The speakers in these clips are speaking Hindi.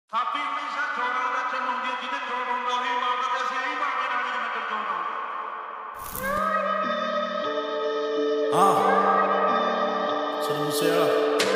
ਥਾਪੀ ਹਮੇਸ਼ਾ ਚੋਰਾਂ ਦਾ ਚਲਾਉਂਦੀ ਜਿਹਦੇ ਚੋਰ ਹੁੰਦਾ ਉਹੀ ਮਾਰਦਾ ਤੇ ਅਸੀਂ ਇਹੀ ਬਾਗੇ ਰਾਣੀ ਜਿਵੇਂ ਤੇ ਚੋਰ ਆਉਂਦਾ ਹਾਂ ਸਿਰ ਮੁਸਿਆ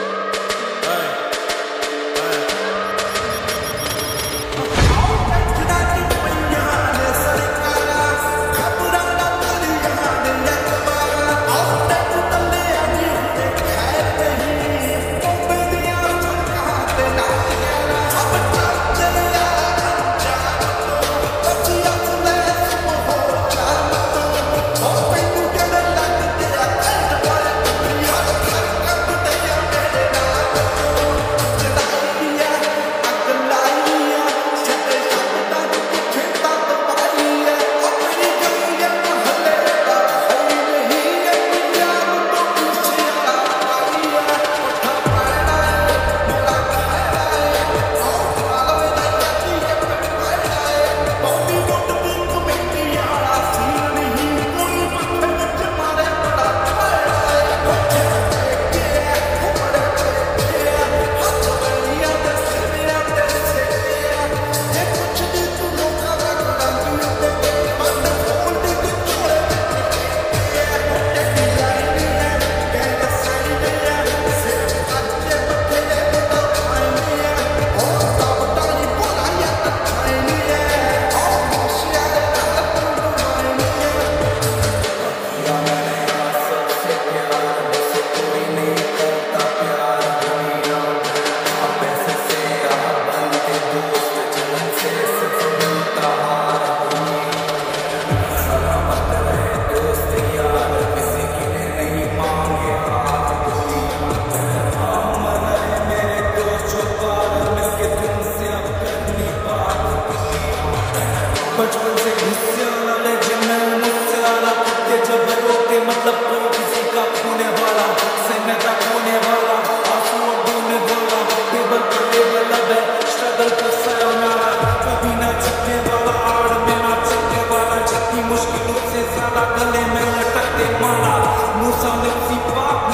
बचपन से गुस्से वाला लेकिन मैं मुझसे वाला कुत्ते जब रोते मतलब कोई किसी का खोने वाला मैं था खोने वाला आंसू डूबने वाला टेबल पर लेबल अब है स्ट्रगल पर sayonara कभी ना चिपके वाला आड़ में ना चिपके वाला जितनी मुश्किलों से ज्यादा गले में लटकते माला मूसा लिप्सी पाप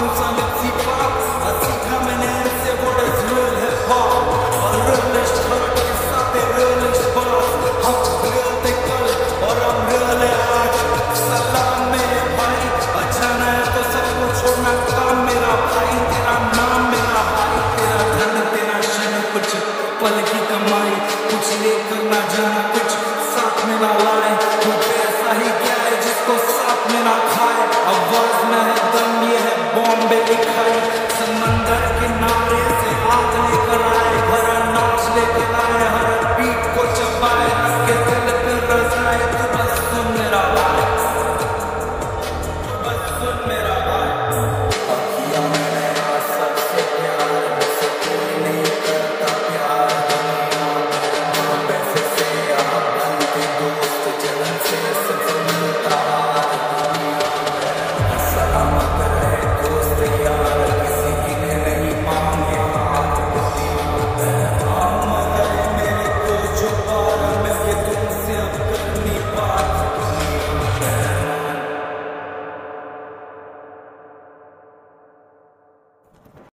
सीखा मैंने इनसे what is real hip hop और realist हर के साथ realist boss हम real थे कल और हम real है आज सलाम मेरे भाई अच्छा ना है तो सबको छोड़ना काम मेरा भाई तेरा नाम मेरा भाई तेरा धन तेरा शन कुछ पल की कमाई कुछ लेकर ना जाना कुछ साथ में ना लाए कुछ ऐसा ही क्या है जिसको साथ में ना खाए आवाज में है दम ये है बॉम्बे लिखाई समंदर किनारे से आग लेकर आए भरा नाच लेकर